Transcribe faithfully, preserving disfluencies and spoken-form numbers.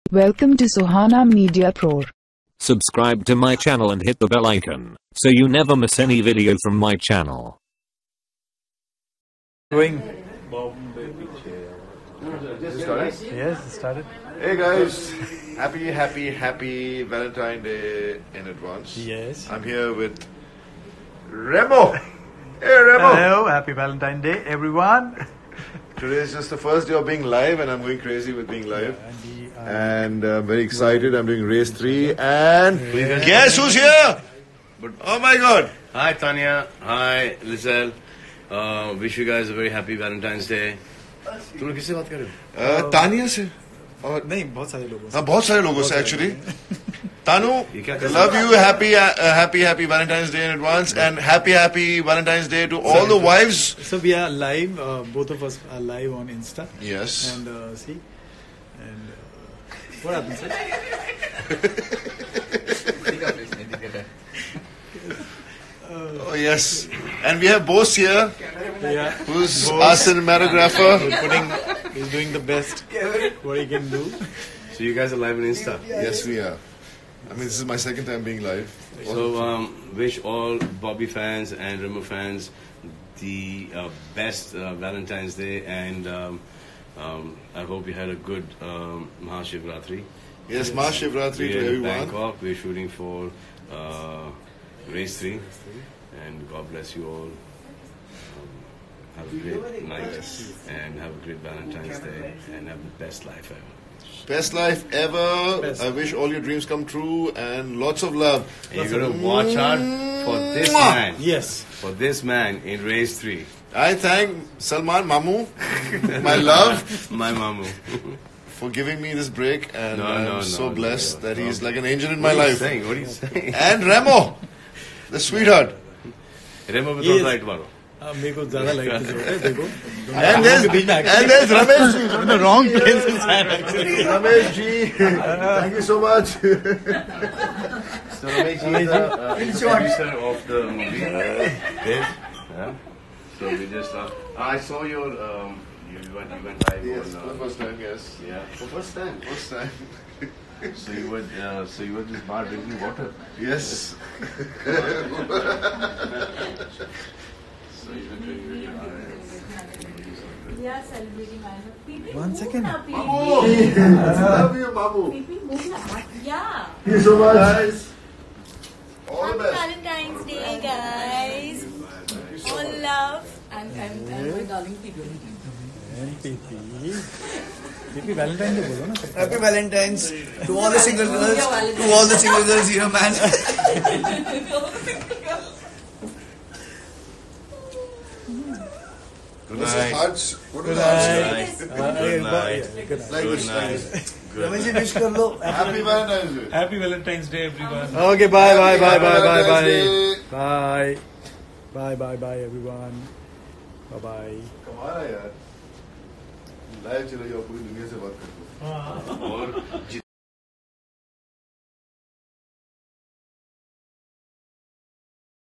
Welcome to Sohana Media Pro. Subscribe to my channel and hit the bell icon so you never miss any video from my channel. Going. Just started? Yes, it started. Hey guys, happy, happy, happy Valentine Day in advance. Yes. I'm here with Remo. Hey Remo. Hello, happy Valentine Day, everyone. Today is just the first day of being live, and I'm going crazy with being live. And we are And uh, I'm very excited. I'm doing race three, and guess who's here? Oh my God! Hi Tanya, hi Lizelle. Uh, wish you guys a very happy Valentine's Day. तुम लोग किससे बात कर रहे हो? Uh, Tania से और नहीं बहुत सारे लोगों से हाँ बहुत सारे लोगों से actually. Tanu, ये क्या कर love you. Happy, uh, happy, happy Valentine's Day in advance, and happy, happy Valentine's Day to all the wives. So we are live. Uh, both of us are live on Insta. Yes. And uh, see, and uh, what happens? Oh yes, and we have Bose here, Yeah. who's Bose. our cinematographer. He's putting, he's doing the best what he can do. So you guys are live on Insta. Yes, we are. I mean, this is my second time being live. So um, wish all Bobby fans and Remo fans the uh, best uh, Valentine's Day, and um, um, I hope you had a good um, Mahashivratri. Yes, Mahashivratri to We're in everyone. Bangkok. We're shooting for uh, race three, and God bless you all. Um, have a great night and have a great Valentine's Day and have the best life ever. Best life ever. Best. I wish all your dreams come true and lots of love. And you're gonna watch out for this Mwah! man. Yes. For this man in race three. I thank Salman Mamu, my love, My mamu. for giving me this break, and No, I'm no, so no, blessed no. that he's like an angel in What my are you life. saying? What are you saying? And Remo, the sweetheart. Remo पे Yes. थोड़ा light मारो. Uh, मेरे को ज़्यादा light की जरूरत है देखो. And there's, and there's Ramesh ji. The wrong place is actually. Ramesh ji, thank you so much. So Ramesh ji is the uh, producer of the movie. Yes. Yeah. So we just uh, I saw your um, you went you went live Yes, on for the uh, first time, yes. yeah. For first time, first time. So you were uh, so you were just bar drinking water. Yes. So you were drinking water. We are celebrating our people. One second. Mamu, love you, Mamu. People move like yeah. Thank you so much, guys. All the Happy best. Valentine's Day, guys. All love and and, and my darling people. And P P. P P Valentine Day बोलो ना. Happy Valentine's to all the single girls, to all the single girls here, man. Good night. Hearts. Good night. night. Good night. Good night. Like this, like this. Ramesh ji, wish कर लो. Happy Valentine's Day. Happy Valentine's Day, everyone. Okay, bye, bye, bye, bye, bye, bye, bye, bye, bye, bye, everyone. Bye, bye. कमाल है यार. Live चलो जाओ पूरी दुनिया से बात करते हो. और